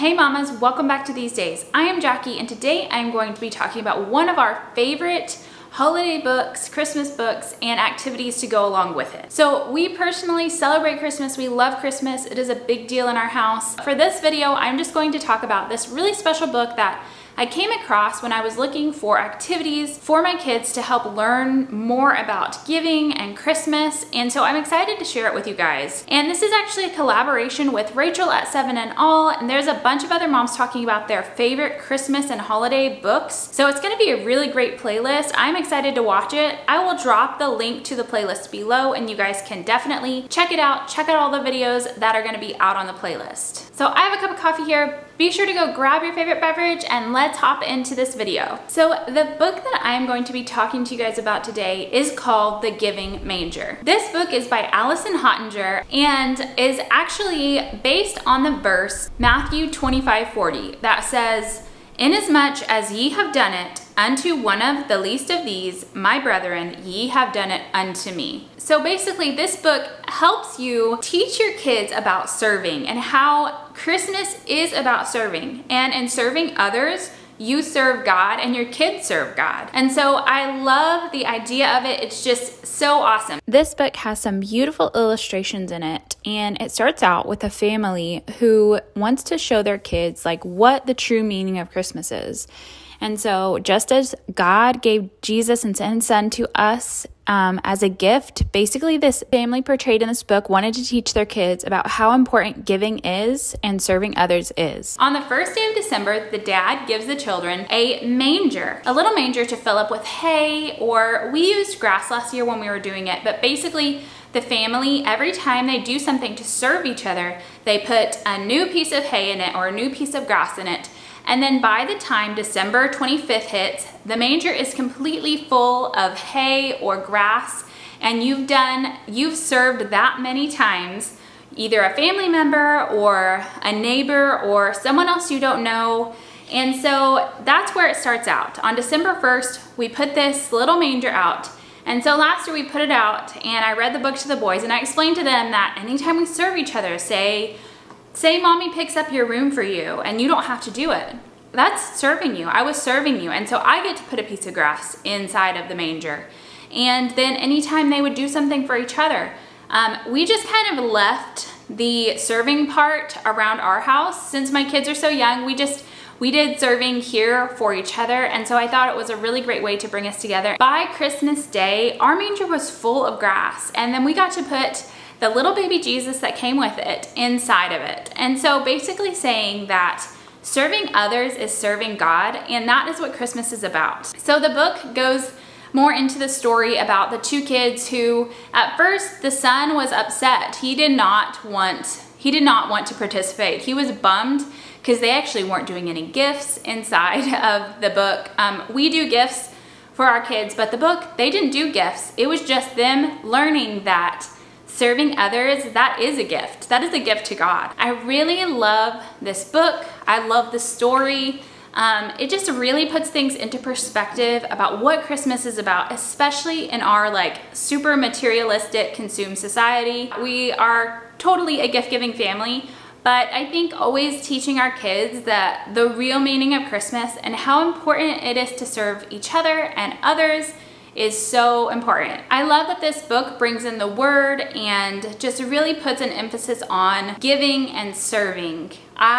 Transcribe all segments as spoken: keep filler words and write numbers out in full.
Hey mamas, welcome back to These Days. I am Jackie and today I am going to be talking about one of our favorite holiday books, Christmas books, and activities to go along with it. So we personally celebrate Christmas. We love Christmas. It is a big deal in our house. For this video, I'm just going to talk about this really special book that I came across when I was looking for activities for my kids to help learn more about giving and Christmas, and so I'm excited to share it with you guys. And this is actually a collaboration with Rachel at Seven and All, and there's a bunch of other moms talking about their favorite Christmas and holiday books. So it's gonna be a really great playlist. I'm excited to watch it. I will drop the link to the playlist below and you guys can definitely check it out. Check out all the videos that are gonna be out on the playlist. So I have a cup of coffee here. Be sure to go grab your favorite beverage and let's hop into this video. So the book that I'm going to be talking to you guys about today is called The Giving Manger. This book is by Allison Hottinger and is actually based on the verse Matthew twenty-five forty that says, "Inasmuch as ye have done it unto one of the least of these, my brethren, ye have done it unto me." So basically this book helps you teach your kids about serving and how Christmas is about serving. And in serving others, you serve God and your kids serve God. And so I love the idea of it. It's just so awesome. This book has some beautiful illustrations in it, and it starts out with a family who wants to show their kids like what the true meaning of Christmas is. And so just as God gave Jesus and his son to us um, as a gift, basically this family portrayed in this book wanted to teach their kids about how important giving is and serving others is. On the first day of December, the dad gives the children a manger, a little manger to fill up with hay, or we used grass last year when we were doing it, but basically the family, every time they do something to serve each other, they put a new piece of hay in it or a new piece of grass in it. And then by the time December twenty-fifth hits, the manger is completely full of hay or grass, and you've done, you've served that many times, either a family member or a neighbor or someone else you don't know. And so that's where it starts out. On December first, we put this little manger out. And so last year we put it out and I read the book to the boys and I explained to them that anytime we serve each other, say, Say mommy picks up your room for you and you don't have to do it. That's serving you. I was serving you. And so I get to put a piece of grass inside of the manger. And then anytime they would do something for each other, um, we just kind of left the serving part around our house. Since my kids are so young, we just, we did serving here for each other. And so I thought it was a really great way to bring us together. By Christmas Day, our manger was full of grass. And then we got to put the little baby Jesus that came with it inside of it. And so basically saying that serving others is serving God, and that is what Christmas is about. So the book goes more into the story about the two kids who, at first, the son was upset. He did not want, he did not want to participate. He was bummed because they actually weren't doing any gifts inside of the book. Um, we do gifts for our kids, but the book, they didn't do gifts. It was just them learning that serving others, that is a gift. That is a gift to God. I really love this book. I love the story. Um, it just really puts things into perspective about what Christmas is about, especially in our like super materialistic consumed society. We are totally a gift-giving family, but I think always teaching our kids that the real meaning of Christmas and how important it is to serve each other and others is so important. I love that this book brings in the word and just really puts an emphasis on giving and serving.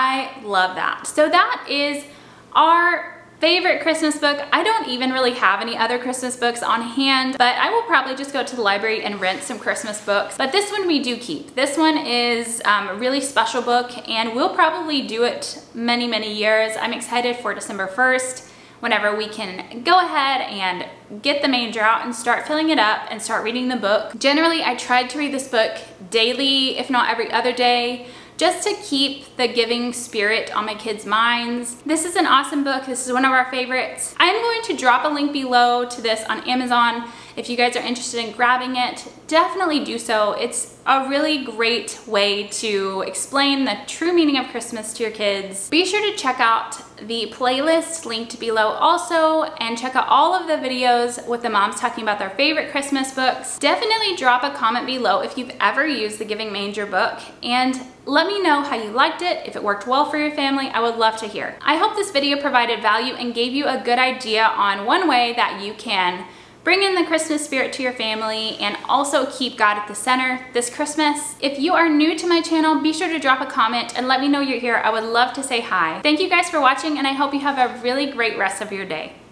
I love that. So that is our favorite Christmas book. I don't even really have any other Christmas books on hand, but I will probably just go to the library and rent some Christmas books. But this one we do keep. This one is um, a really special book and we'll probably do it many, many years. I'm excited for December first. Whenever we can go ahead and get the manger out and start filling it up and start reading the book. Generally, I tried to read this book daily, if not every other day, just to keep the giving spirit on my kids' minds. This is an awesome book. This is one of our favorites. I'm going to drop a link below to this on Amazon. If you guys are interested in grabbing it, definitely do so. It's a really great way to explain the true meaning of Christmas to your kids. Be sure to check out the playlist linked below also, and check out all of the videos with the moms talking about their favorite Christmas books. Definitely drop a comment below if you've ever used the Giving Manger book, and Let me know how you liked it, if it worked well for your family. I would love to hear. I hope this video provided value and gave you a good idea on one way that you can bring in the Christmas spirit to your family and also keep God at the center this Christmas. If you are new to my channel, be sure to drop a comment and let me know you're here. I would love to say hi. Thank you guys for watching, and I hope you have a really great rest of your day.